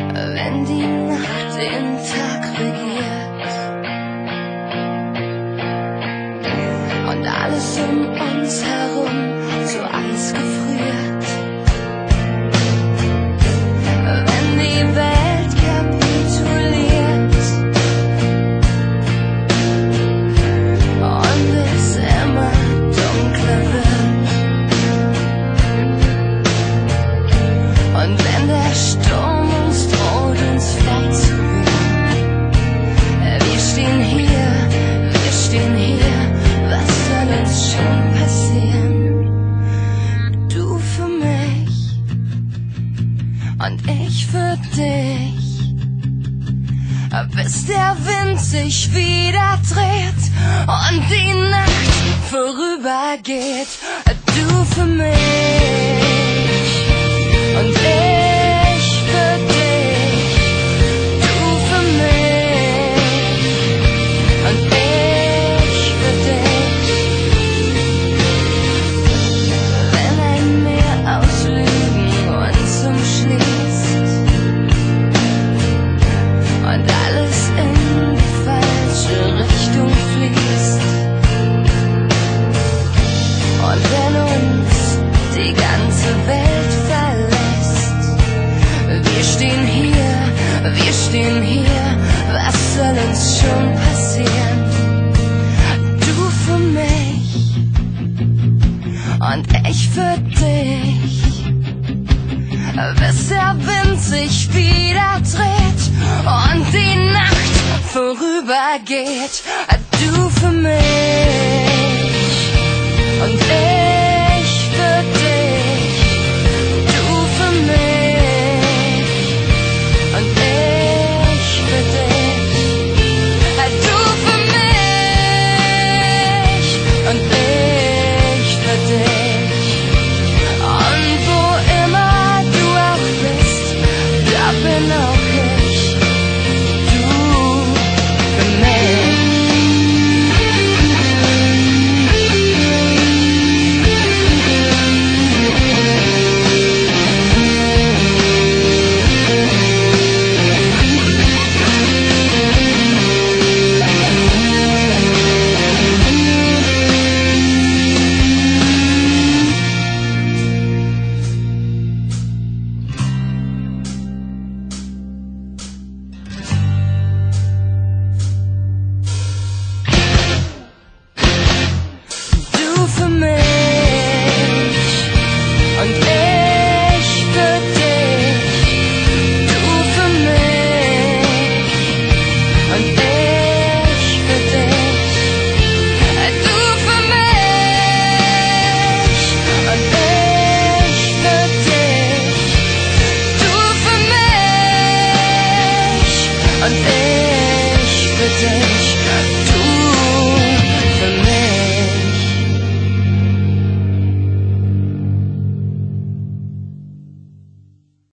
wenn die Nacht den Tag regiert und alles um uns herum zu Eis gefriert, wenn die Welt kapituliert und es immer dunkler wird und wenn der Sturm uns droht, uns fortzuwühlen. Wir stehen hier, was soll uns schon passieren? Du für mich und ich für dich, bis der Wind sich wieder dreht und die Nacht vorübergeht. Du für mich und ich für dich, du für mich und ich für dich. Wenn ein Meer aus Lügen uns umschließt und alles in die falsche Richtung fließt und wenn uns die ganze Welt verlässt, wir stehen hier, was soll uns schon passieren? Du für mich und ich für dich, bis der Wind sich wieder dreht und die Nacht vorübergeht. Du für mich und ich